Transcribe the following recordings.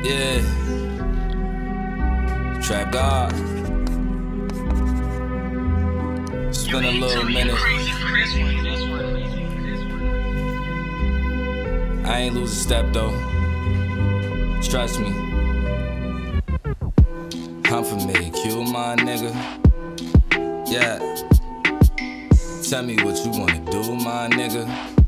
Yeah, Trap God. It's been a little minute. I ain't lose a step though. Trust me. I'm from Q, my nigga. Yeah. Tell me what you wanna do, my nigga.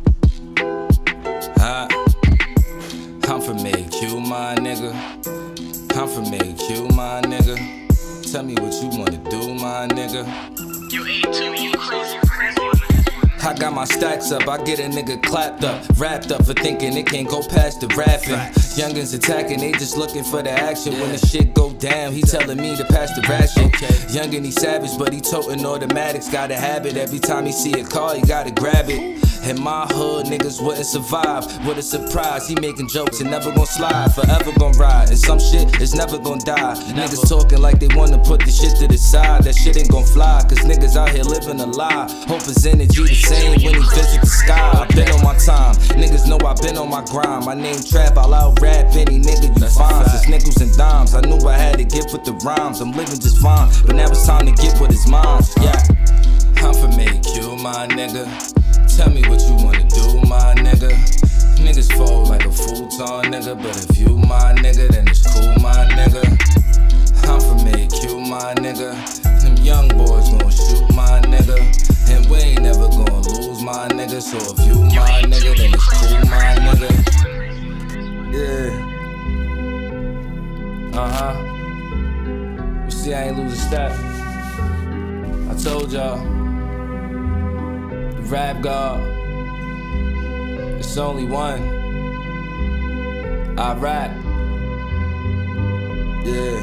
Huh? I'm from Q, my nigga. I'm from Q, my nigga. Tell me what you wanna do, my nigga. You A2, you crazy. I got my stacks up, I get a nigga clapped up, wrapped up for thinking it can't go past the rapping. Youngins attacking, they just looking for the action. When the shit go down, he telling me to pass the ration. Youngin', he savage, but he totin' automatics. Got a habit, every time he see a car, he gotta grab it. In my hood, niggas wouldn't survive. What a surprise, he making jokes and never gon' slide. Forever gon' ride, and some shit is never gon' die. Niggas talking like they wanna put the shit to the side. That shit ain't gon' fly, cause niggas out here living a lie. Hope his energy the same when he visit the sky. I been on my time, niggas know I been on my grind. My name Trap, I'll out rap any nigga you find. It's nickels and dimes, I knew I had to get with the rhymes. I'm living just fine, but now it's time to get with his mom. Yeah, I'm from Q, my nigga. Tell me what you wanna do, my nigga. Niggas fold like a futon, nigga. But if you my nigga, then it's cool, my nigga. I'm from Q, my nigga. Them young boys gon' shoot, my nigga. And we ain't never gon' lose, my nigga. So if you my nigga, then it's cool, my nigga. Yeah. You see, I ain't lose a step. I told y'all. Rap God, it's only one. I rap, yeah.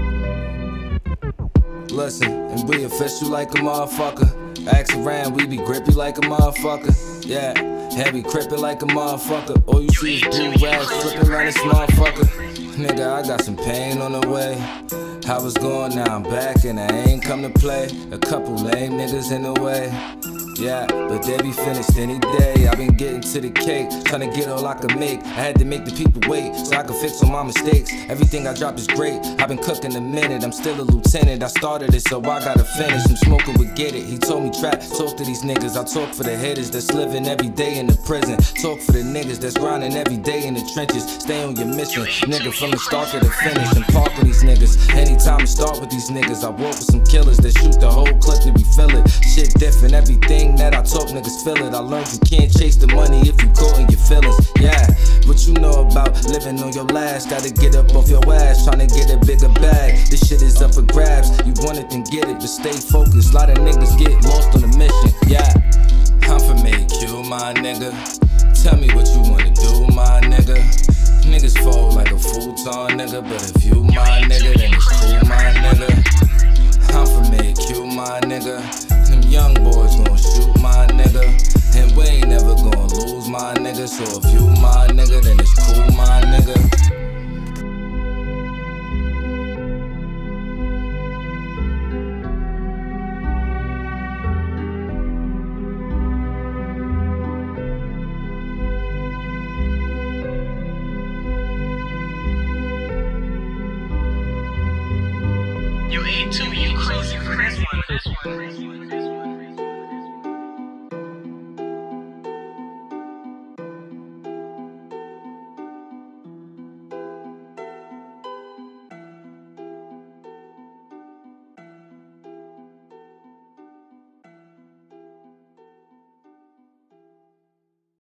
Listen, and we official like a motherfucker. Ask around, we be grippy like a motherfucker. Yeah, heavy crippin' like a motherfucker. All you see is blue rags flippin' around this motherfucker. Nigga, I got some pain on the way. I was gone, now I'm back, and I ain't come to play. A couple lame niggas in the way. Yeah, but they be finished any day. I've been getting to the cake, trying to get all I could make. I had to make the people wait, so I could fix all my mistakes. Everything I drop is great, I've been cooking a minute. I'm still a lieutenant, I started it, so I gotta finish. I'm smoking with Get It, he told me Trap, talk to these niggas. I talk for the haters that's living every day in the prison. Talk for the niggas that's grinding every day in the trenches. Stay on your mission, nigga, from the start to the finish. And park with these niggas, anytime I start with these niggas. I walk with some killers that shoot the whole clip to be fillin'. Shit different, everything that I talk, niggas feel it. I learned you can't chase the money if you caught in your feelings. Yeah, what you know about living on your last? Gotta get up off your ass, tryna get a bigger bag. This shit is up for grabs. You want it, then get it, but stay focused. Lot of niggas get lost on the mission. Yeah, I'm from Q, my nigga. Tell me what you wanna do, my nigga. Niggas fold like a futon, nigga. But if you my nigga, then it's cool, my nigga. I'm from Q, my nigga. Them young boys gon' shoot, my nigga. And we ain't never gon' lose, my nigga. So if you my nigga, then it's cool, my nigga. You A2, you crazy for this one.